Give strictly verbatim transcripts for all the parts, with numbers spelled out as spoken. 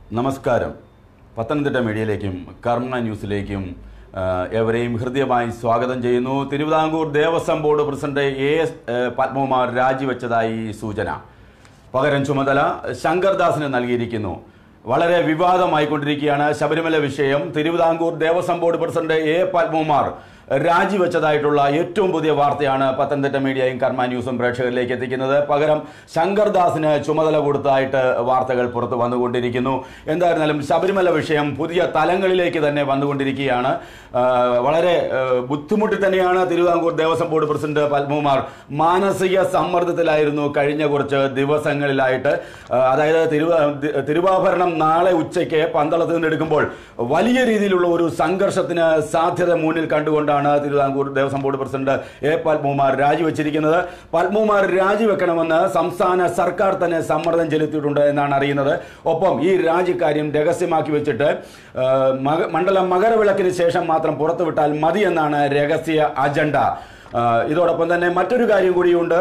നമസ്കാരം. പത്തനംതിട്ട മീഡിയയിലേക്കും കർമ്മ ന്യൂസിലേക്കും എവരെയും ഹൃദ്യമായി സ്വാഗതം ചെയ്യുന്നു. Thiruvithamkoor Devaswom board president A S Padmakumar രാജിവെച്ചതായി സൂചന. പകരം ചുമതല ശങ്കർദാസിന് നൽകിയിരിക്കുന്നു. വളരെ വിവാദമായിക്കൊണ്ടിരിക്കുകയാണ് ശബരിമല വിഷയം. Thiruvithamkoor Devaswom board president A Padmakumar രാജിവെച്ചതായിട്ടുള്ള ഏറ്റവും പുതിയ വാർത്തയാണ് പത്തനംതിട്ട മീഡിയയും കർമ്മ ന്യൂസും പ്രേക്ഷകരിലേക്ക് എത്തിക്കുന്നത്. പകരം ശങ്കർദാസിന് ചുമതല കൊടുത്തതായിട്ട് വാർത്തകൾ പുറത്തു വന്നുകൊണ്ടിരിക്കുന്നു. എന്തായിരുന്നാലും ശബരിമല വിഷയം പുതിയ തലങ്ങളിലേക്ക് തന്നെ വന്നുകൊണ്ടിരിക്കുകയാണ്. വളരെ ബുദ്ധിമുട്ടി തന്നെയാണ് തിരുവിതാംകൂർ ദേവസ്വം ബോർഡ് പ്രസിഡന്റ് പത്മകുമാർ മാനസിക സമ്മർദ്ദത്തിലായിരുന്നു കഴിഞ്ഞ കുറച്ച് ദിവസങ്ങളിലായിട്ട്. അതായത് തിരുവ തിരുവാഭരണം നാളെ ഉച്ചയ്ക്ക് പന്തളത്ത് നിന്നെടുക്കുമ്പോൾ വലിയ രീതിയിലുള്ള ഒരു സംഘർഷത്തിന് സാധ്യത മുന്നിൽ കണ്ടുകൊണ്ടാണ് Thiruvithamkoor Devaswom board president A Padmakumar രാജിവെച്ചിരിക്കുന്നത്. പത്മകുമാർ രാജിവെക്കണമെന്ന് സംസ്ഥാന സർക്കാർ തന്നെ സമ്മർദ്ദം ചെലുത്തിയിട്ടുണ്ട് എന്നാണ് അറിയുന്നത്. ഒപ്പം ഈ രാജിക്കാര്യം രഹസ്യമാക്കി വെച്ചിട്ട് മണ്ഡലം മകരവിളക്കിന് ശേഷം മാത്രം പുറത്തുവിട്ടാൽ മതി എന്നാണ് രഹസ്യ അജണ്ട. ഇതോടൊപ്പം തന്നെ മറ്റൊരു കാര്യം കൂടിയുണ്ട്.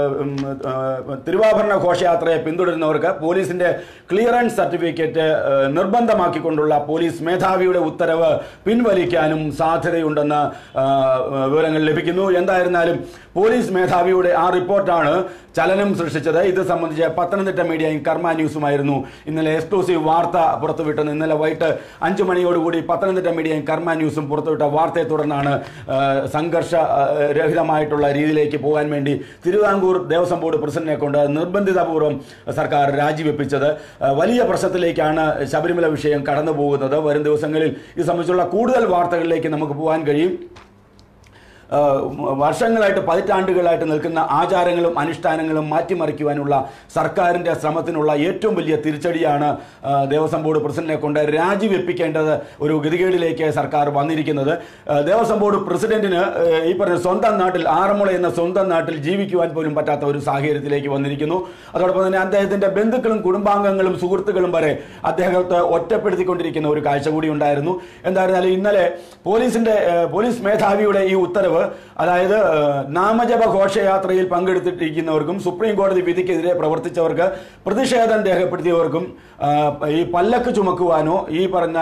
തിരുവാഭരണ ഘോഷയാത്രയെ പിന്തുടരുന്നവർക്ക് പോലീസിന്റെ ക്ലിയറൻസ് സർട്ടിഫിക്കറ്റ് നിർബന്ധമാക്കിക്കൊണ്ടുള്ള പോലീസ് മേധാവിയുടെ ഉത്തരവ് പിൻവലിക്കാനും സാധ്യതയുണ്ടെന്ന് വിവരങ്ങൾ ലഭിക്കുന്നു. എന്തായിരുന്നാലും പോലീസ് മേധാവിയുടെ ആ റിപ്പോർട്ടാണ് ചലനം സൃഷ്ടിച്ചത്. ഇത് സംബന്ധിച്ച് പത്തനംതിട്ട മീഡിയയും കർമ്മ ന്യൂസുമായിരുന്നു ഇന്നലെ എക്സ്ക്ലൂസീവ് വാർത്ത പുറത്തുവിട്ടത്. ഇന്നലെ വൈകിട്ട് അഞ്ചു മണിയോടുകൂടി പത്തനംതിട്ട മീഡിയയും കർമ്മ ന്യൂസും പുറത്തുവിട്ട വാർത്തയെ തുടർന്നാണ് സംഘർഷ രഹിതമായിട്ടുള്ള രീതിയിലേക്ക് പോകാൻ വേണ്ടി തിരുവിതാംകൂർ ദേവസ്വം ബോർഡ് പ്രസിഡന്റിനെ കൊണ്ട് നിർബന്ധിതപൂർവ്വം സർക്കാർ രാജിവെപ്പിച്ചത്. വലിയ പ്രശ്നത്തിലേക്കാണ് ശബരിമല വിഷയം കടന്നു പോകുന്നത്. വരും ദിവസങ്ങളിൽ ഇത് സംബന്ധിച്ചുള്ള കൂടുതൽ വാർത്തകളിലേക്ക് നമുക്ക് പോകാൻ കഴിയും. വർഷങ്ങളായിട്ട് പതിറ്റാണ്ടുകളായിട്ട് നിൽക്കുന്ന ആചാരങ്ങളും അനുഷ്ഠാനങ്ങളും മാറ്റിമറിക്കുവാനുള്ള സർക്കാരിൻ്റെ ശ്രമത്തിനുള്ള ഏറ്റവും വലിയ തിരിച്ചടിയാണ് ദേവസ്വം ബോർഡ് പ്രസിഡന്റിനെ കൊണ്ട് രാജിവെപ്പിക്കേണ്ടത് ഒരു ഗതികേടിലേക്ക് സർക്കാർ വന്നിരിക്കുന്നത്. ദേവസ്വം ബോർഡ് പ്രസിഡന്റിന് ഈ പറഞ്ഞ സ്വന്തം നാട്ടിൽ ആറന്മുള എന്ന സ്വന്തം നാട്ടിൽ ജീവിക്കുവാൻ പോലും പറ്റാത്ത ഒരു സാഹചര്യത്തിലേക്ക് വന്നിരിക്കുന്നു. അതോടൊപ്പം തന്നെ അദ്ദേഹത്തിൻ്റെ ബന്ധുക്കളും കുടുംബാംഗങ്ങളും സുഹൃത്തുക്കളും വരെ അദ്ദേഹത്തെ ഒറ്റപ്പെടുത്തിക്കൊണ്ടിരിക്കുന്ന ഒരു കാഴ്ച കൂടി ഉണ്ടായിരുന്നു. എന്തായിരുന്നാലും ഇന്നലെ പോലീസിന്റെ പോലീസ് മേധാവിയുടെ ഈ ഉത്തരവ്, അതായത് നാമജപ ഘോഷയാത്രയിൽ പങ്കെടുത്തിട്ടിരിക്കുന്നവർക്കും സുപ്രീം കോടതി വിധിക്കെതിരെ പ്രവർത്തിച്ചവർക്ക് പ്രതിഷേധം രേഖപ്പെടുത്തിയവർക്കും ഈ പല്ലക്ക് ചുമക്കുവാനോ ഈ പറഞ്ഞ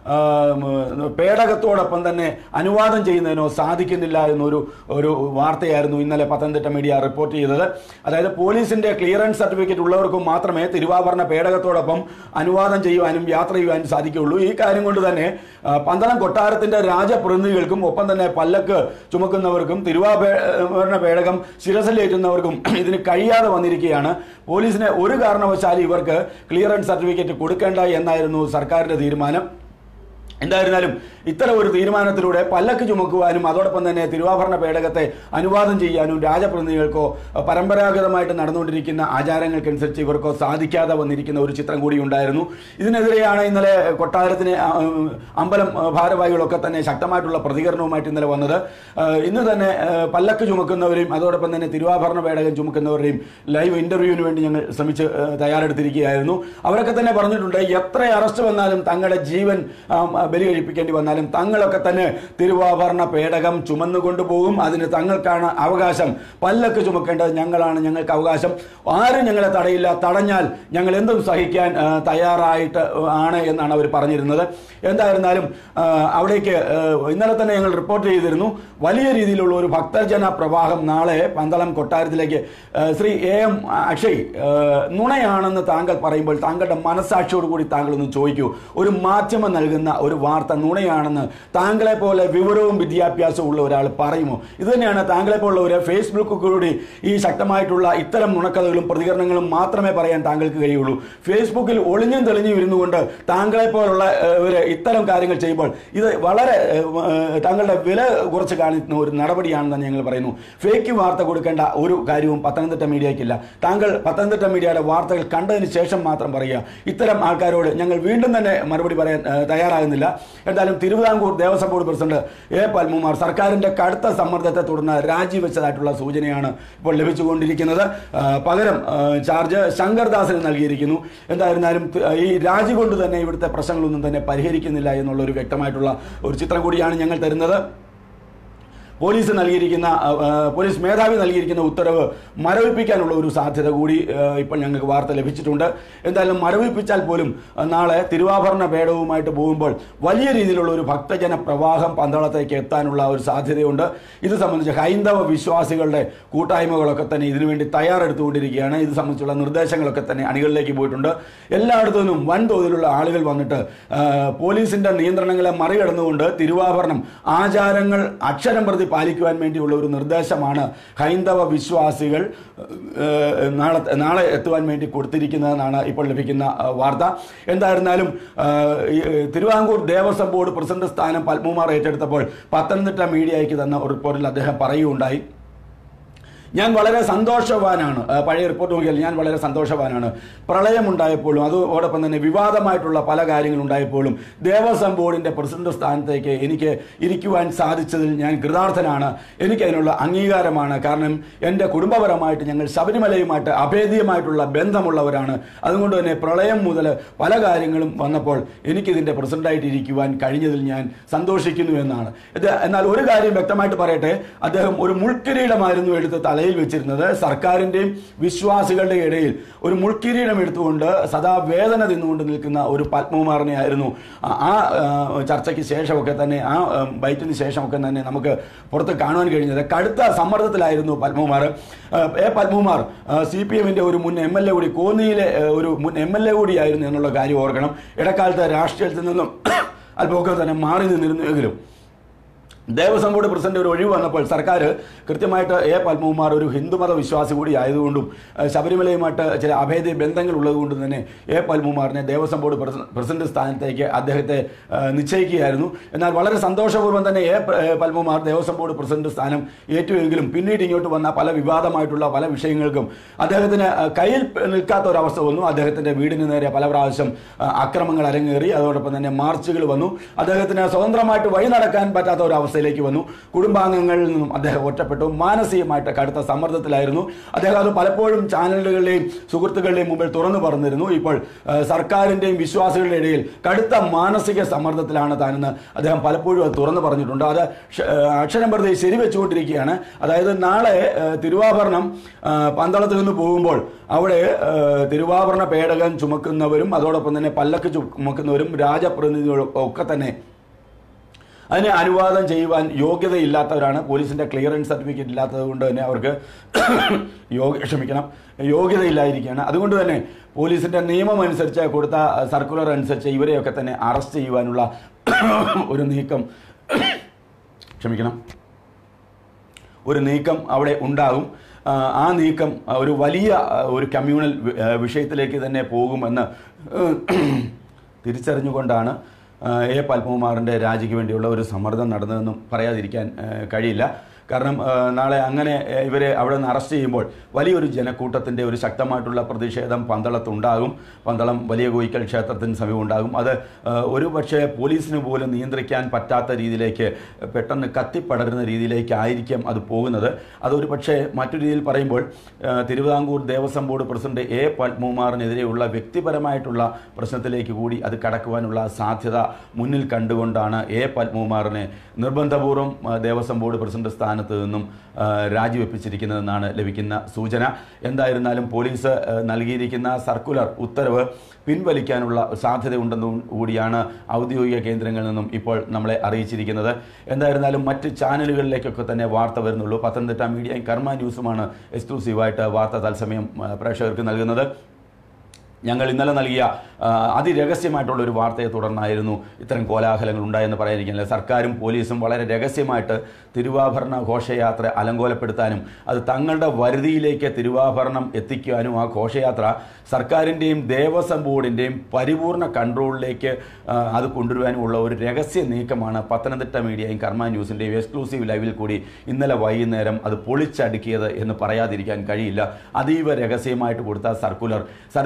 പേടകത്തോടൊപ്പം തന്നെ അനുവാദം ചെയ്യുന്നതിനോ സാധിക്കുന്നില്ല എന്നൊരു ഒരു വാർത്തയായിരുന്നു ഇന്നലെ പത്തനംതിട്ട മീഡിയ റിപ്പോർട്ട് ചെയ്തത്. അതായത് പോലീസിന്റെ ക്ലിയറൻസ് സർട്ടിഫിക്കറ്റ് ഉള്ളവർക്കും മാത്രമേ തിരുവാഭരണ പേടകത്തോടൊപ്പം അനുവാദം ചെയ്യുവാനും യാത്ര ചെയ്യുവാനും സാധിക്കുകയുള്ളൂ. ഈ കാര്യം കൊണ്ട് തന്നെ പന്തളം കൊട്ടാരത്തിന്റെ രാജപ്രതിനിധികൾക്കും ഒപ്പം തന്നെ പല്ലക്ക് ചുമക്കുന്നവർക്കും തിരുവാഭരണ പേടകം ശിരസിലേറ്റുന്നവർക്കും ഇതിന് കഴിയാതെ വന്നിരിക്കുകയാണ്. പോലീസിന് ഒരു കാരണവശാലും ഇവർക്ക് ക്ലിയറൻസ് സർട്ടിഫിക്കറ്റ് കൊടുക്കേണ്ട എന്നായിരുന്നു സർക്കാരിന്റെ തീരുമാനം. എന്തായിരുന്നാലും ഇത്തരം ഒരു തീരുമാനത്തിലൂടെ പല്ലക്ക് ചുമക്കുവാനും അതോടൊപ്പം തന്നെ തിരുവാഭരണ പേടകത്തെ അനുവാദം ചെയ്യാനും രാജപ്രതിനിധികൾക്കോ പരമ്പരാഗതമായിട്ട് നടന്നുകൊണ്ടിരിക്കുന്ന ആചാരങ്ങൾക്കനുസരിച്ച് ഇവർക്കോ സാധിക്കാതെ വന്നിരിക്കുന്ന ഒരു ചിത്രം കൂടി ഉണ്ടായിരുന്നു. ഇതിനെതിരെയാണ് ഇന്നലെ കൊട്ടാരത്തിന് അമ്പലം ഭാരവാഹികളൊക്കെ തന്നെ ശക്തമായിട്ടുള്ള പ്രതികരണവുമായിട്ട് ഇന്നലെ വന്നത്. ഇന്ന് തന്നെ പല്ലക്ക് ചുമക്കുന്നവരെയും അതോടൊപ്പം തന്നെ തിരുവാഭരണ പേടകം ചുമക്കുന്നവരുടെയും ലൈവ് ഇന്റർവ്യൂവിന് വേണ്ടി ഞങ്ങൾ ശ്രമിച്ച് തയ്യാറെടുത്തിരിക്കുകയായിരുന്നു. അവരൊക്കെ തന്നെ പറഞ്ഞിട്ടുണ്ട്, എത്ര അറസ്റ്റ് വന്നാലും തങ്ങളുടെ ജീവൻ ബലി കഴിപ്പിക്കേണ്ടി വന്നാലും തങ്ങളൊക്കെ തന്നെ തിരുവാഭരണ പേടകം ചുമന്നുകൊണ്ടുപോകും. അതിന് തങ്ങൾക്കാണ് അവകാശം. പല്ലക്ക് ചുമക്കേണ്ടത് ഞങ്ങളാണ്, ഞങ്ങൾക്ക് അവകാശം. ആരും ഞങ്ങളെ തടയില്ല. തടഞ്ഞാൽ ഞങ്ങൾ എന്തും സഹിക്കാൻ തയ്യാറായിട്ട് ആണ് എന്നാണ് അവർ പറഞ്ഞിരുന്നത്. എന്തായിരുന്നാലും അവിടേക്ക് ഇന്നലെ തന്നെ ഞങ്ങൾ റിപ്പോർട്ട് ചെയ്തിരുന്നു, വലിയ രീതിയിലുള്ള ഒരു ഭക്തജന പ്രവാഹം നാളെ പന്തളം കൊട്ടാരത്തിലേക്ക്. ശ്രീ എ എം അക്ഷയ്, നുണയാണെന്ന് താങ്കൾ പറയുമ്പോൾ താങ്കളുടെ മനസ്സാക്ഷിയോട് കൂടി താങ്കളൊന്ന് ചോദിക്കൂ. ഒരു മാധ്യമം നൽകുന്ന ഒരു വാർത്ത നുണയാണെന്ന് താങ്കളെ പോലെ വിവരവും വിദ്യാഭ്യാസവും ഉള്ള ഒരാൾ പറയുമോ? ഇത് തന്നെയാണ് താങ്കളെ പോലുള്ളവരെ ഫേസ്ബുക്ക് കൂടി ഈ ശക്തമായിട്ടുള്ള ഇത്തരം നുണക്കഥകളും പ്രതികരണങ്ങളും മാത്രമേ പറയാൻ താങ്കൾക്ക് കഴിയുള്ളൂ. ഫേസ്ബുക്കിൽ ഒളിഞ്ഞും തെളിഞ്ഞും ഇരുന്നുകൊണ്ട് താങ്കളെ പോലുള്ള ഇത്തരം കാര്യങ്ങൾ ചെയ്യുമ്പോൾ ഇത് വളരെ താങ്കളുടെ വില കുറച്ച് കാണിക്കുന്ന ഒരു നടപടിയാണെന്ന് ഞങ്ങൾ പറയുന്നു. ഫേക്ക് വാർത്ത കൊടുക്കേണ്ട ഒരു കാര്യവും പത്തനംതിട്ട മീഡിയയ്ക്കില്ല. താങ്കൾ പത്തനംതിട്ട മീഡിയയുടെ വാർത്തകൾ കണ്ടതിന് ശേഷം മാത്രം പറയുക. ഇത്തരം ആൾക്കാരോട് ഞങ്ങൾ വീണ്ടും തന്നെ മറുപടി പറയാൻ തയ്യാറാകുന്നില്ല. എന്തായാലും Thiruvithamkoor Devaswom board president A Padmakumar സർക്കാരിന്റെ കടുത്ത സമ്മർദ്ദത്തെ തുടർന്ന് രാജിവെച്ചതായിട്ടുള്ള സൂചനയാണ് ഇപ്പോൾ ലഭിച്ചുകൊണ്ടിരിക്കുന്നത്. പകരം ചാർജ് ശങ്കർദാസിന് നൽകിയിരിക്കുന്നു. എന്തായിരുന്നാലും ഈ രാജി കൊണ്ട് തന്നെ ഇവിടുത്തെ പ്രശ്നങ്ങളൊന്നും തന്നെ പരിഹരിക്കുന്നില്ല എന്നുള്ള ഒരു വ്യക്തമായിട്ടുള്ള ഒരു ചിത്രം കൂടിയാണ് ഞങ്ങൾ തരുന്നത്. പോലീസ് നൽകിയിരിക്കുന്ന പോലീസ് മേധാവി നൽകിയിരിക്കുന്ന ഉത്തരവ് മരവിപ്പിക്കാനുള്ള ഒരു സാധ്യത കൂടി ഇപ്പോൾ ഞങ്ങൾക്ക് വാർത്ത ലഭിച്ചിട്ടുണ്ട്. എന്തായാലും മരവിപ്പിച്ചാൽ പോലും നാളെ തിരുവാഭരണ പേടകവുമായിട്ട് പോകുമ്പോൾ വലിയ രീതിയിലുള്ള ഒരു ഭക്തജന പ്രവാഹം പന്തളത്തേക്ക് എത്താനുള്ള ഒരു സാധ്യതയുണ്ട്. ഇത് സംബന്ധിച്ച് ഹൈന്ദവ വിശ്വാസികളുടെ കൂട്ടായ്മകളൊക്കെ തന്നെ ഇതിനുവേണ്ടി തയ്യാറെടുത്തുകൊണ്ടിരിക്കുകയാണ്. ഇത് സംബന്ധിച്ചുള്ള നിർദ്ദേശങ്ങളൊക്കെ തന്നെ അണികളിലേക്ക് പോയിട്ടുണ്ട്. എല്ലായിടത്തു നിന്നും വൻതോതിലുള്ള ആളുകൾ വന്നിട്ട് പോലീസിന്റെ നിയന്ത്രണങ്ങളെ മറികടന്നുകൊണ്ട് തിരുവാഭരണം ആചാരങ്ങൾ അക്ഷരം പ്രതി പാലിക്കുവാൻ വേണ്ടിയുള്ള ഒരു നിർദ്ദേശമാണ് ഹൈന്ദവ വിശ്വാസികൾ നാളെ നാളെ എത്തുവാൻ വേണ്ടി കൊടുത്തിരിക്കുന്നതെന്നാണ് ഇപ്പോൾ ലഭിക്കുന്ന വാർത്ത. എന്തായിരുന്നാലും തിരുവിതാംകൂർ ദേവസ്വം ബോർഡ് പ്രസിഡന്റ് സ്ഥാനം പത്മകുമാർ ഏറ്റെടുത്തപ്പോൾ പത്തനംതിട്ട മീഡിയയ്ക്ക് തന്ന ഒരു റിപ്പോർട്ടിൽ അദ്ദേഹം പറയുകയുണ്ടായി, ഞാൻ വളരെ സന്തോഷവാനാണ്. പഴയ റിപ്പോർട്ട് നോക്കിയാൽ ഞാൻ വളരെ സന്തോഷവാനാണ്. പ്രളയമുണ്ടായപ്പോഴും അതോടൊപ്പം തന്നെ വിവാദമായിട്ടുള്ള പല കാര്യങ്ങളുണ്ടായപ്പോഴും ദേവസ്വം ബോർഡിൻ്റെ പ്രസിഡന്റ് സ്ഥാനത്തേക്ക് എനിക്ക് ഇരിക്കുവാൻ സാധിച്ചതിൽ ഞാൻ കൃതാർത്ഥനാണ്. എനിക്കതിനുള്ള അംഗീകാരമാണ്. കാരണം എൻ്റെ കുടുംബപരമായിട്ട് ഞങ്ങൾ ശബരിമലയുമായിട്ട് അഭേദ്യമായിട്ടുള്ള ബന്ധമുള്ളവരാണ്. അതുകൊണ്ട് തന്നെ പ്രളയം മുതൽ പല കാര്യങ്ങളും വന്നപ്പോൾ എനിക്കിതിൻ്റെ പ്രസിഡന്റായിട്ട് ഇരിക്കുവാൻ കഴിഞ്ഞതിൽ ഞാൻ സന്തോഷിക്കുന്നു എന്നാണ്. ഇത് എന്നാൽ ഒരു കാര്യം വ്യക്തമായിട്ട് പറയട്ടെ, അദ്ദേഹം ഒരു മുൾക്കിരീടമായിരുന്നു എടുത്ത് തലയിൽ വെച്ചിരുന്നത്. സർക്കാരിൻ്റെയും വിശ്വാസികളുടെ ഇടയിൽ ഒരു മുൾക്കിരീടം എടുത്തുകൊണ്ട് സദാ വേദന തിന്നുകൊണ്ട് നിൽക്കുന്ന ഒരു പത്മകുമാറിനെ ആയിരുന്നു ആ ചർച്ചയ്ക്ക് ശേഷമൊക്കെ തന്നെ, ആ ബൈറ്റിന് ശേഷമൊക്കെ തന്നെ നമുക്ക് പുറത്ത് കാണുവാൻ കഴിഞ്ഞത്. കടുത്ത സമ്മർദ്ദത്തിലായിരുന്നു Padmakumar. A Padmakumar C P എമ്മിൻ്റെ ഒരു മുൻ എം എൽ എ കൂടി, കോന്നിയിലെ ഒരു മുൻ എം എൽ എ കൂടിയായിരുന്നു എന്നുള്ള കാര്യം ഓർക്കണം. ഇടക്കാലത്ത് രാഷ്ട്രീയത്തിൽ നിന്നും അല്പമൊക്കെ തന്നെ മാറി നിന്നിരുന്നുവെങ്കിലും ദേവസ്വം ബോർഡ് പ്രസിഡന്റ് ഒരു ഒഴിവ് വന്നപ്പോൾ സർക്കാർ കൃത്യമായിട്ട് എ പത്മകുമാർ ഒരു ഹിന്ദുമത വിശ്വാസി കൂടി ആയതുകൊണ്ടും ശബരിമലയുമായിട്ട് ചില അഭേദ്യ ബന്ധങ്ങൾ ഉള്ളതുകൊണ്ടും തന്നെ എ പത്മകുമാറിനെ ദേവസ്വം ബോർഡ് പ്രസിഡന്റ് സ്ഥാനത്തേക്ക് അദ്ദേഹത്തെ നിശ്ചയിക്കുകയായിരുന്നു. എന്നാൽ വളരെ സന്തോഷപൂർവ്വം തന്നെ A Padmakumar Devaswom board president സ്ഥാനം ഏറ്റുവെങ്കിലും പിന്നീട് ഇങ്ങോട്ട് വന്ന പല വിവാദമായിട്ടുള്ള പല വിഷയങ്ങൾക്കും അദ്ദേഹത്തിന് കയ്യിൽ നിൽക്കാത്ത ഒരവസ്ഥ വന്നു. അദ്ദേഹത്തിൻ്റെ വീടിന് നേരെ പല പ്രാവശ്യം അക്രമങ്ങൾ അരങ്ങേറി. അതോടൊപ്പം തന്നെ മാർച്ചുകൾ വന്നു. അദ്ദേഹത്തിന് സ്വതന്ത്രമായിട്ട് വഴി നടക്കാൻ പറ്റാത്ത ഒരവസ്ഥ ിലേക്ക് വന്നു. കുടുംബാംഗങ്ങളിൽ നിന്നും അദ്ദേഹം ഒറ്റപ്പെട്ടു. മാനസികമായിട്ട് കടുത്ത സമ്മർദ്ദത്തിലായിരുന്നു അദ്ദേഹം. അത് പലപ്പോഴും ചാനലുകളുടെയും സുഹൃത്തുക്കളുടെയും മുമ്പിൽ തുറന്നു പറഞ്ഞിരുന്നു. ഇപ്പോൾ സർക്കാരിൻ്റെയും വിശ്വാസികളുടെ ഇടയിൽ കടുത്ത മാനസിക സമ്മർദ്ദത്തിലാണ് താനെന്ന് അദ്ദേഹം പലപ്പോഴും അത് തുറന്നു പറഞ്ഞിട്ടുണ്ട്. അത് അക്ഷരം പ്രതി ശരിവെച്ചുകൊണ്ടിരിക്കുകയാണ്. അതായത് നാളെ തിരുവാഭരണം പന്തളത്ത് നിന്ന് പോകുമ്പോൾ അവിടെ തിരുവാഭരണ പേടകം ചുമക്കുന്നവരും അതോടൊപ്പം തന്നെ പല്ലക്ക് ചുമക്കുന്നവരും രാജപ്രതിനിധികളും ഒക്കെ തന്നെ അതിന് അനുവാദം ചെയ്യുവാൻ യോഗ്യതയില്ലാത്തവരാണ്. പോലീസിൻ്റെ ക്ലിയറൻസ് സർട്ടിഫിക്കറ്റ് ഇല്ലാത്തത് കൊണ്ട് തന്നെ അവർക്ക് യോഗ്യ ക്ഷമിക്കണം യോഗ്യതയില്ലായിരിക്കുകയാണ്. അതുകൊണ്ട് തന്നെ പോലീസിൻ്റെ നിയമം അനുസരിച്ച് കൊടുത്ത സർക്കുലർ അനുസരിച്ച് ഇവരെയൊക്കെ തന്നെ അറസ്റ്റ് ചെയ്യുവാനുള്ള ഒരു നീക്കം ക്ഷമിക്കണം ഒരു നീക്കം അവിടെ ഉണ്ടാകും. ആ നീക്കം ഒരു വലിയ ഒരു കമ്മ്യൂണൽ വിഷയത്തിലേക്ക് തന്നെ പോകുമെന്ന് തിരിച്ചറിഞ്ഞുകൊണ്ടാണ് എ പത്മകുമാറിൻ്റെ രാജിക്ക് വേണ്ടിയുള്ള ഒരു സമ്മർദ്ദം നടന്നതെന്നും പറയാതിരിക്കാൻ കഴിയില്ല. കാരണം നാളെ അങ്ങനെ ഇവരെ അവിടെ നിന്ന് അറസ്റ്റ് ചെയ്യുമ്പോൾ വലിയൊരു ജനക്കൂട്ടത്തിൻ്റെ ഒരു ശക്തമായിട്ടുള്ള പ്രതിഷേധം പന്തളത്തുണ്ടാകും. പന്തളം വലിയ കോയിക്കൽ ക്ഷേത്രത്തിന് സമീപം ഉണ്ടാകും. അത് ഒരു പക്ഷേ പോലീസിന് പോലും നിയന്ത്രിക്കാൻ പറ്റാത്ത രീതിയിലേക്ക് പെട്ടെന്ന് കത്തിപ്പടരുന്ന രീതിയിലേക്കായിരിക്കും അത് പോകുന്നത്. അതൊരു പക്ഷേ മറ്റൊരു രീതിയിൽ പറയുമ്പോൾ Thiruvithamkoor Devaswom board president A പത്മകുമാറിനെതിരെയുള്ള വ്യക്തിപരമായിട്ടുള്ള പ്രശ്നത്തിലേക്ക് കൂടി അത് കടക്കുവാനുള്ള സാധ്യത മുന്നിൽ കണ്ടുകൊണ്ടാണ് എ പത്മകുമാറിനെ നിർബന്ധപൂർവ്വം ദേവസ്വം ബോർഡ് പ്രസിഡന്റ് സ്ഥാനം സ്ഥാനത്ത് നിന്നും രാജിവെപ്പിച്ചിരിക്കുന്നതെന്നാണ് ലഭിക്കുന്ന സൂചന. എന്തായിരുന്നാലും പോലീസ് നൽകിയിരിക്കുന്ന സർക്കുലർ ഉത്തരവ് പിൻവലിക്കാനുള്ള സാധ്യതയുണ്ടെന്നും കൂടിയാണ് ഔദ്യോഗിക കേന്ദ്രങ്ങളിൽ നിന്നും ഇപ്പോൾ നമ്മളെ അറിയിച്ചിരിക്കുന്നത്. എന്തായിരുന്നാലും മറ്റ് ചാനലുകളിലേക്കൊക്കെ തന്നെ വാർത്ത വരുന്നുള്ളൂ. പത്തനംതിട്ട മീഡിയയും കർമ്മ ന്യൂസുമാണ് എക്സ്ക്ലൂസീവായിട്ട് വാർത്ത തത്സമയം പ്രേക്ഷകർക്ക് നൽകുന്നത്. ഞങ്ങൾ ഇന്നലെ നൽകിയ അതിരഹസ്യമായിട്ടുള്ള ഒരു വാർത്തയെ തുടർന്നായിരുന്നു ഇത്തരം കോലാഹലങ്ങൾ ഉണ്ടായെന്ന് പറയാതിരിക്കുന്നില്ല. സർക്കാരും പോലീസും വളരെ രഹസ്യമായിട്ട് തിരുവാഭരണ ഘോഷയാത്ര അലങ്കോലപ്പെടുത്താനും അത് തങ്ങളുടെ വരുതിയിലേക്ക് തിരുവാഭരണം എത്തിക്കുവാനും ആ ഘോഷയാത്ര സർക്കാരിൻ്റെയും ദേവസ്വം ബോർഡിൻ്റെയും പരിപൂർണ കൺട്രോളിലേക്ക് അത് കൊണ്ടുവരുവാനുമുള്ള ഒരു രഹസ്യ നീക്കമാണ് പത്തനംതിട്ട മീഡിയയും കർമ്മ ന്യൂസിൻ്റെയും എക്സ്ക്ലൂസീവ് ലൈവിൽ കൂടി ഇന്നലെ വൈകുന്നേരം അത് പൊളിച്ചടുക്കിയത് എന്ന് പറയാതിരിക്കാൻ കഴിയില്ല. അതീവ രഹസ്യമായിട്ട് കൊടുത്ത സർക്കുലർ സർക്കുലർ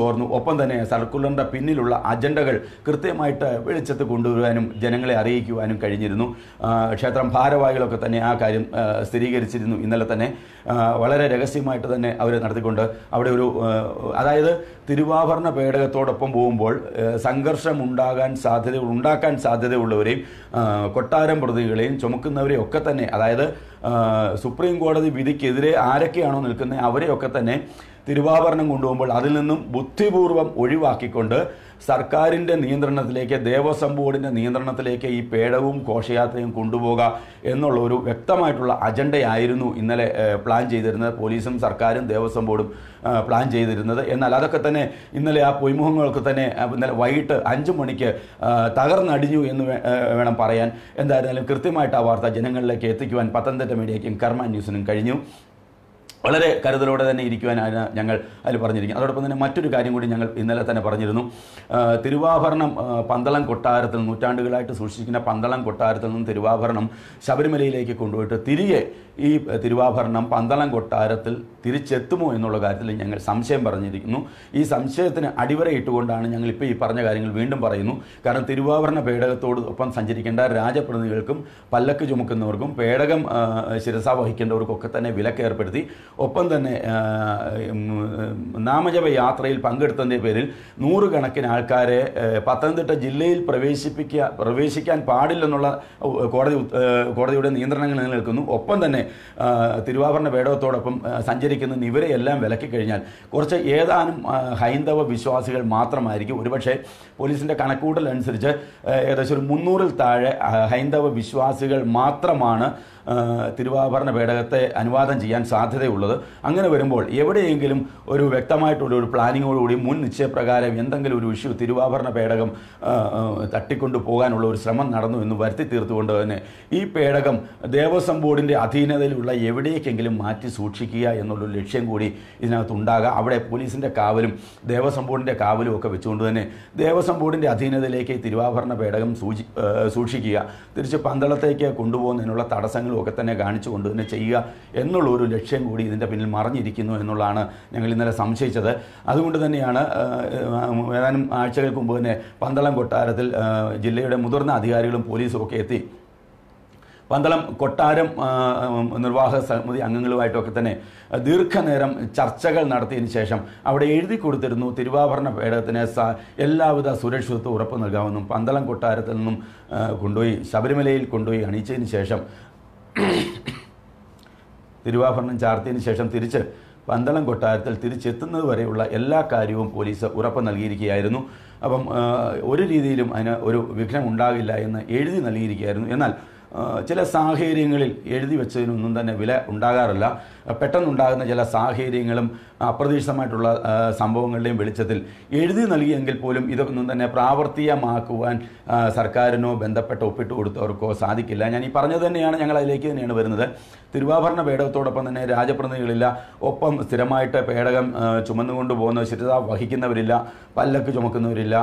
ചോർന്നു. ഒപ്പം തന്നെ സർക്കുലറിൻ്റെ പിന്നിലുള്ള അജണ്ടകൾ കൃത്യമായിട്ട് വെളിച്ചത്ത് കൊണ്ടുവരുവാനും ജനങ്ങളെ അറിയിക്കുവാനും കഴിഞ്ഞിരുന്നു. ക്ഷേത്രം ഭാരവാഹികളൊക്കെ തന്നെ ആ കാര്യം സ്ഥിരീകരിച്ചിരുന്നു. ഇന്നലെ തന്നെ വളരെ രഹസ്യമായിട്ട് തന്നെ അവർ നടത്തിക്കൊണ്ട് അവിടെ ഒരു അതായത് തിരുവാഭരണ പേടകത്തോടൊപ്പം പോകുമ്പോൾ സംഘർഷം ഉണ്ടാകാൻ സാധ്യത ഉണ്ടാക്കാൻ സാധ്യതയുള്ളവരെയും കൊട്ടാരം പ്രതികളെയും ചുമക്കുന്നവരെയും ഒക്കെ തന്നെ, അതായത് സുപ്രീം കോടതി വിധിക്കെതിരെ ആരൊക്കെയാണോ നിൽക്കുന്നത് അവരെയൊക്കെ തന്നെ തിരുവാഭരണം കൊണ്ടുപോകുമ്പോൾ അതിൽ നിന്നും ബുദ്ധിപൂർവ്വം ഒഴിവാക്കിക്കൊണ്ട് സർക്കാരിൻ്റെ നിയന്ത്രണത്തിലേക്ക്, ദേവസ്വം ബോർഡിൻ്റെ നിയന്ത്രണത്തിലേക്ക് ഈ പേടകവും ഘോഷയാത്രയും കൊണ്ടുപോകുക എന്നുള്ള ഒരു വ്യക്തമായിട്ടുള്ള അജണ്ടയായിരുന്നു ഇന്നലെ പ്ലാൻ ചെയ്തിരുന്നത്. പോലീസും സർക്കാരും ദേവസ്വം ബോർഡും പ്ലാൻ ചെയ്തിരുന്നത്. എന്നാൽ അതൊക്കെ തന്നെ ഇന്നലെ ആ പൊയ്മുഖങ്ങളൊക്കെ തന്നെ ഇന്നലെ വൈകിട്ട് അഞ്ച് മണിക്ക് തകർന്നടിഞ്ഞു എന്ന് വേണം പറയാൻ. എന്തായിരുന്നാലും കൃത്യമായിട്ട് ആ വാർത്ത ജനങ്ങളിലേക്ക് എത്തിക്കുവാൻ പത്തനംതിട്ട മീഡിയയ്ക്കും കർമ്മ ന്യൂസിനും കഴിഞ്ഞു. വളരെ കരുതലോടെ തന്നെ ഇരിക്കുവാനാണ് ഞങ്ങൾ അതിൽ പറഞ്ഞിരിക്കുന്നത്. അതോടൊപ്പം തന്നെ മറ്റൊരു കാര്യം കൂടി ഞങ്ങൾ ഇന്നലെ തന്നെ പറഞ്ഞിരുന്നു. തിരുവാഭരണം പന്തളം കൊട്ടാരത്തിൽ നൂറ്റാണ്ടുകളായിട്ട് സൂക്ഷിക്കുന്ന പന്തളം കൊട്ടാരത്തിൽ നിന്നും തിരുവാഭരണം ശബരിമലയിലേക്ക് കൊണ്ടുപോയിട്ട് തിരികെ ഈ തിരുവാഭരണം പന്തളം കൊട്ടാരത്തിൽ തിരിച്ചെത്തുമോ എന്നുള്ള കാര്യത്തിൽ ഞങ്ങൾ സംശയം പറഞ്ഞിരിക്കുന്നു. ഈ സംശയത്തിന് അടിവരയിട്ടുകൊണ്ടാണ് ഞങ്ങൾ ഇപ്പോൾ ഈ പറഞ്ഞ കാര്യങ്ങൾ വീണ്ടും പറയുന്നു. കാരണം തിരുവാഭരണ പേടകത്തോട് ഒപ്പം സഞ്ചരിക്കേണ്ട രാജപ്രതിനിധികൾക്കും പല്ലക്ക് ചുമക്കുന്നവർക്കും പേടകം ശിരസ വഹിക്കേണ്ടവർക്കൊക്കെ തന്നെ വിലക്ക് ഏർപ്പെടുത്തി. ഒപ്പം തന്നെ നാമജപ യാത്രയിൽ പങ്കെടുത്തതിൻ്റെ പേരിൽ നൂറുകണക്കിന് ആൾക്കാരെ പത്തനംതിട്ട ജില്ലയിൽ പ്രവേശിപ്പിക്കുക പ്രവേശിക്കാൻ പാടില്ലെന്നുള്ള കോടതി കോടതിയുടെ നിയന്ത്രണങ്ങൾ നിലനിൽക്കുന്നു. ഒപ്പം തന്നെ തിരുവാഭരണ പേടകത്തോടൊപ്പം സഞ്ചരിക്കുന്ന ഇവരെയെല്ലാം വിലക്കി കഴിഞ്ഞാൽ കുറച്ച് ഏതാനും ഹൈന്ദവ വിശ്വാസികൾ മാത്രമായിരിക്കും, ഒരുപക്ഷെ പോലീസിൻ്റെ കണക്കുകൂട്ടൽ അനുസരിച്ച് ഏകദേശം ഒരു മുന്നൂറിൽ താഴെ ഹൈന്ദവ വിശ്വാസികൾ മാത്രമാണ് തിരുവാഭരണ പേടകത്തെ അനുവാദം ചെയ്യാൻ സാധ്യതയുള്ളത്. അങ്ങനെ വരുമ്പോൾ എവിടെയെങ്കിലും ഒരു വ്യക്തമായിട്ടുള്ള ഒരു പ്ലാനിങ്ങോടുകൂടി മുൻ നിശ്ചയപ്രകാരം എന്തെങ്കിലും ഒരു ഇഷ്യൂ തിരുവാഭരണ പേടകം തട്ടിക്കൊണ്ടു പോകാനുള്ള ഒരു ശ്രമം നടന്നു എന്ന് വരുത്തി തീർത്തുകൊണ്ട് തന്നെ ഈ പേടകം ദേവസ്വം ബോർഡിൻ്റെ അധീനതയിലുള്ള എവിടേക്കെങ്കിലും മാറ്റി സൂക്ഷിക്കുക എന്നുള്ളൊരു ലക്ഷ്യം കൂടി ഇതിനകത്തുണ്ടാകുക. അവിടെ പോലീസിൻ്റെ കാവലും ദേവസ്വം ബോർഡിൻ്റെ കാവലും ഒക്കെ വെച്ചുകൊണ്ട് തന്നെ ദേവസ്വം ബോർഡിൻ്റെ അധീനതയിലേക്ക് തിരുവാഭരണ പേടകം സൂചി സൂക്ഷിക്കുക, തിരിച്ച് പന്തളത്തേക്ക് കൊണ്ടുപോകുന്നതിനുള്ള തടസ്സങ്ങൾ ഒക്കെ തന്നെ കാണിച്ചുകൊണ്ട് തന്നെ ചെയ്യുക എന്നുള്ള ഒരു ലക്ഷ്യം കൂടി ഇതിൻ്റെ പിന്നിൽ മറഞ്ഞിരിക്കുന്നു എന്നുള്ളതാണ് ഞങ്ങൾ ഇന്നലെ സംശയിച്ചത്. അതുകൊണ്ട് തന്നെയാണ് ഏതാനും ആഴ്ചകൾക്ക് മുമ്പ് തന്നെ പന്തളം കൊട്ടാരത്തിൽ ജില്ലയുടെ മുതിർന്ന അധികാരികളും പോലീസും ഒക്കെ എത്തി പന്തളം കൊട്ടാരം നിർവാഹക സമിതി അംഗങ്ങളുമായിട്ടൊക്കെ തന്നെ ദീർഘനേരം ചർച്ചകൾ നടത്തിയതിന് ശേഷം അവിടെ എഴുതി കൊടുത്തിരുന്നു തിരുവാഭരണ പേടകത്തിന് എല്ലാവിധ സുരക്ഷിതത്വം ഉറപ്പ് നൽകാമെന്നും പന്തളം കൊട്ടാരത്തിൽ നിന്നും കൊണ്ടുപോയി ശബരിമലയിൽ കൊണ്ടുപോയി അണിയിച്ചതിന് ശേഷം തിരുവാഭരണം ചാർത്തിയതിന് ശേഷം തിരിച്ച് പന്തളം കൊട്ടാരത്തിൽ തിരിച്ചെത്തുന്നത് വരെയുള്ള എല്ലാ കാര്യവും പോലീസ് ഉറപ്പ് നൽകിയിരിക്കുകയായിരുന്നു. അപ്പം ഒരു രീതിയിലും അതിന് ഒരു വിഘ്നം ഉണ്ടാകില്ല എന്ന് എഴുതി നൽകിയിരിക്കുകയായിരുന്നു. എന്നാൽ ചില സാഹചര്യങ്ങളിൽ എഴുതി വെച്ചതിനൊന്നും തന്നെ വില ഉണ്ടാകാറില്ല. പെട്ടെന്നുണ്ടാകുന്ന ചില സാഹചര്യങ്ങളും അപ്രതീക്ഷിതമായിട്ടുള്ള സംഭവങ്ങളുടെയും വെളിച്ചത്തിൽ എഴുതി നൽകിയെങ്കിൽ പോലും ഇതൊന്നും തന്നെ പ്രാവർത്തികമാക്കുവാൻ സർക്കാരിനോ ബന്ധപ്പെട്ട ഒപ്പിട്ട് കൊടുത്തവർക്കോ സാധിക്കില്ല. ഞാൻ ഈ പറഞ്ഞത് തന്നെയാണ്, ഞങ്ങൾ അതിലേക്ക് തന്നെയാണ് വരുന്നത്. തിരുവാഭരണ പേടകത്തോടൊപ്പം തന്നെ രാജപ്രതിനിധികളില്ല, ഒപ്പം സ്ഥിരമായിട്ട് പേടകം ചുമന്നുകൊണ്ട് പോകുന്ന ശിരസ വഹിക്കുന്നവരില്ല, പല്ലക്ക് ചുമക്കുന്നവരില്ല,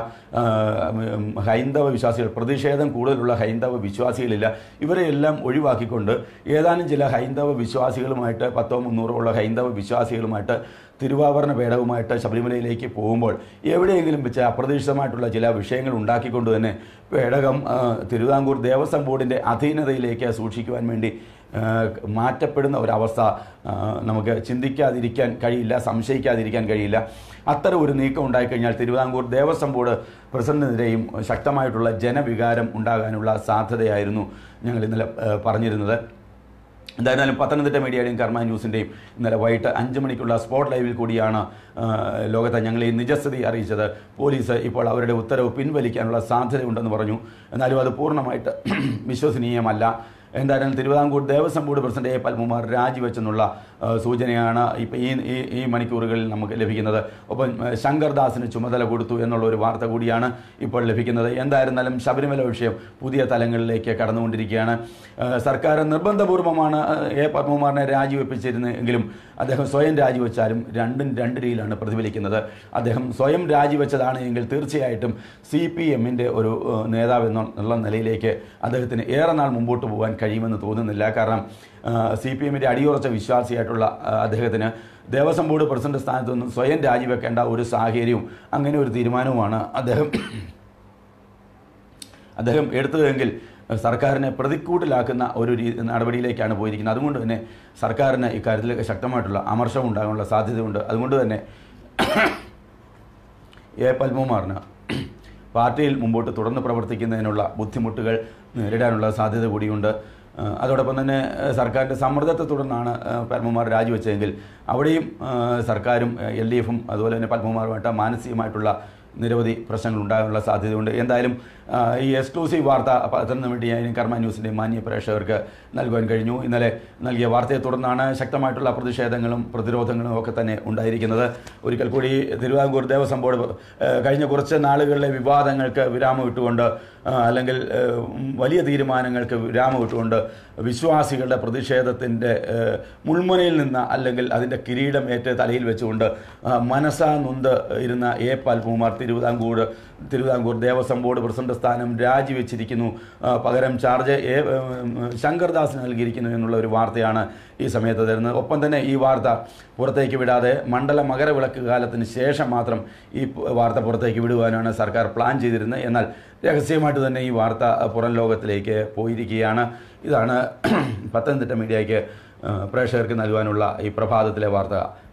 ഹൈന്ദവ വിശ്വാസികൾ, പ്രതിഷേധം കൂടുതലുള്ള ഹൈന്ദവ വിശ്വാസികളില്ല. ഇവരെയെല്ലാം ഒഴിവാക്കിക്കൊണ്ട് ഏതാനും ചില ഹൈന്ദവ വിശ്വാസികളുമായിട്ട് പത്തോ മുന്നൂറോ ഉള്ള ഹൈന്ദവ വിശ്വാസികളുമായിട്ട് തിരുവാഭരണ പേടകവുമായിട്ട് ശബരിമലയിലേക്ക് പോകുമ്പോൾ എവിടെയെങ്കിലും വെച്ച് അപ്രതീക്ഷിതമായിട്ടുള്ള ചില വിഷയങ്ങൾ ഉണ്ടാക്കിക്കൊണ്ട് തന്നെ പേടകം തിരുവിതാംകൂർ ദേവസ്വം ബോർഡിൻ്റെ അധീനതയിലേക്ക് സൂക്ഷിക്കുവാൻ വേണ്ടി മാറ്റപ്പെടുന്ന ഒരവസ്ഥ നമുക്ക് ചിന്തിക്കാതിരിക്കാൻ കഴിയില്ല, സംശയിക്കാതിരിക്കാൻ കഴിയില്ല. അത്തരം ഒരു നീക്കം ഉണ്ടായിക്കഴിഞ്ഞാൽ തിരുവിതാംകൂർ ദേവസ്വം ബോർഡ് പ്രസിഡന്റിനെതിരെയും ശക്തമായിട്ടുള്ള ജനവികാരം ഉണ്ടാകാനുള്ള സാധ്യതയായിരുന്നു ഞങ്ങൾ ഇന്നലെ പറഞ്ഞിരുന്നത്. എന്തായിരുന്നാലും പത്തനംതിട്ട മീഡിയയുടെയും കർമ്മ ന്യൂസിൻ്റെയും ഇന്നലെ വൈകിട്ട് അഞ്ച് മണിക്കുള്ള സ്പോട്ട് ലൈവിൽ കൂടിയാണ് ലോകത്തെ ഞങ്ങൾ ഈ നിജസ്ഥിതി അറിയിച്ചത്. പോലീസ് ഇപ്പോൾ അവരുടെ ഉത്തരവ് പിൻവലിക്കാനുള്ള സാധ്യതയുണ്ടെന്ന് പറഞ്ഞു. എന്നാലും അത് പൂർണ്ണമായിട്ട് വിശ്വസനീയമല്ല. എന്തായാലും Thiruvithamkoor Devaswom board president A Padmakumar രാജിവെച്ചെന്നുള്ള സൂചനയാണ് ഇപ്പോൾ ഈ ഈ മണിക്കൂറുകളിൽ നമുക്ക് ലഭിക്കുന്നത്. ഒപ്പം ശങ്കർദാസിന് ചുമതല കൊടുത്തു എന്നുള്ള ഒരു വാർത്ത കൂടിയാണ് ഇപ്പോൾ ലഭിക്കുന്നത്. എന്തായിരുന്നാലും ശബരിമല വിഷയം പുതിയ തലങ്ങളിലേക്ക് കടന്നുകൊണ്ടിരിക്കുകയാണ്. സർക്കാർ നിർബന്ധപൂർവ്വമാണ് എ പത്മകുമാറിനെ രാജിവെപ്പിച്ചിരുന്നെങ്കിലും അദ്ദേഹം സ്വയം രാജിവെച്ചാലും രണ്ടും രണ്ട് രീതിയിലാണ് പ്രതിഫലിക്കുന്നത്. അദ്ദേഹം സ്വയം രാജിവെച്ചതാണ് എങ്കിൽ തീർച്ചയായിട്ടും സി പി എമ്മിൻ്റെ ഒരു നേതാവ് എന്നുള്ള നിലയിലേക്ക് അദ്ദേഹത്തിന് ഏറെ നാൾ മുമ്പോട്ട് പോകാൻ കഴിയുമെന്ന് തോന്നുന്നില്ല. കാരണം സി പി എമ്മിൻ്റെ അടിയുറച്ച വിശ്വാസിയായിട്ടുള്ള അദ്ദേഹത്തിന് ദേവസ്വം ബോർഡ് പ്രസിഡന്റ് സ്ഥാനത്ത് നിന്ന് സ്വയം രാജിവെക്കേണ്ട ഒരു സാഹചര്യവും അങ്ങനെ ഒരു തീരുമാനവുമാണ് അദ്ദേഹം അദ്ദേഹം എടുത്തതെങ്കിൽ സർക്കാരിനെ പ്രതിക്കൂട്ടിലാക്കുന്ന ഒരു നടപടിയിലേക്കാണ് പോയിരിക്കുന്നത്. അതുകൊണ്ട് തന്നെ സർക്കാരിന് ഇക്കാര്യത്തിൽ ശക്തമായിട്ടുള്ള അമർഷം ഉണ്ടാകാനുള്ള സാധ്യതയുണ്ട്. അതുകൊണ്ട് തന്നെ എ പത്മകുമാറിന് പാർട്ടിയിൽ മുമ്പോട്ട് തുടർന്ന് പ്രവർത്തിക്കുന്നതിനുള്ള ബുദ്ധിമുട്ടുകൾ നേരിടാനുള്ള സാധ്യത കൂടിയുണ്ട്. അതോടൊപ്പം തന്നെ സർക്കാരിൻ്റെ സമ്മർദ്ദത്തെ തുടർന്നാണ് പത്മകുമാർ രാജിവെച്ചതെങ്കിൽ അവിടെയും സർക്കാരും എൽ ഡി എഫും അതുപോലെ തന്നെ പത്മകുമാറുമായിട്ട് മാനസികമായിട്ടുള്ള നിരവധി പ്രശ്നങ്ങൾ ഉണ്ടാകാനുള്ള സാധ്യതയുണ്ട്. എന്തായാലും ഈ എക്സ്ക്ലൂസീവ് വാർത്ത പത്തനംതിട്ട മീഡിയയും കർമ്മ ന്യൂസിൻ്റെയും മാന്യ പ്രേക്ഷകർക്ക് നൽകുവാൻ കഴിഞ്ഞു. ഇന്നലെ നൽകിയ വാർത്തയെ തുടർന്നാണ് ശക്തമായിട്ടുള്ള പ്രതിഷേധങ്ങളും പ്രതിരോധങ്ങളും ഒക്കെ തന്നെ ഉണ്ടായിരിക്കുന്നത്. ഒരിക്കൽ കൂടി തിരുവിതാംകൂർ ദേവസ്വം ബോർഡ് കഴിഞ്ഞ കുറച്ച് നാളുകളിലെ വിവാദങ്ങൾക്ക് വിരാമം ഇട്ടുകൊണ്ട് അല്ലെങ്കിൽ വലിയ തീരുമാനങ്ങൾക്ക് വിരാമം ഇട്ടുകൊണ്ട് വിശ്വാസികളുടെ പ്രതിഷേധത്തിൻ്റെ മുൾമുനയിൽ നിന്ന് അല്ലെങ്കിൽ അതിൻ്റെ കിരീടം ഏറ്റ് തലയിൽ വെച്ചുകൊണ്ട് മനസ്സാ നൊന്ത് ഇരുന്ന A Padmakumar Thiruvithamkoor Thiruvithamkoor Devaswom board president സ്ഥാനം രാജിവെച്ചിരിക്കുന്നു. പകരം ചാർജ് എ ശങ്കർദാസിന് നൽകിയിരിക്കുന്നു എന്നുള്ള ഒരു വാർത്തയാണ് ഈ സമയത്ത് തരുന്നത്. ഒപ്പം തന്നെ ഈ വാർത്ത പുറത്തേക്ക് വിടാതെ മണ്ഡല മകരവിളക്ക് കാലത്തിന് ശേഷം മാത്രം ഈ വാർത്ത പുറത്തേക്ക് വിടുവാനാണ് സർക്കാർ പ്ലാൻ ചെയ്തിരുന്നത്. എന്നാൽ രഹസ്യമായിട്ട് തന്നെ ഈ വാർത്ത പുറം ലോകത്തിലേക്ക് പോയിരിക്കുകയാണ്. ഇതാണ് പത്തനംതിട്ട മീഡിയയ്ക്ക് പ്രേക്ഷകർക്ക് നൽകുവാനുള്ള ഈ പ്രഭാതത്തിലെ വാർത്ത.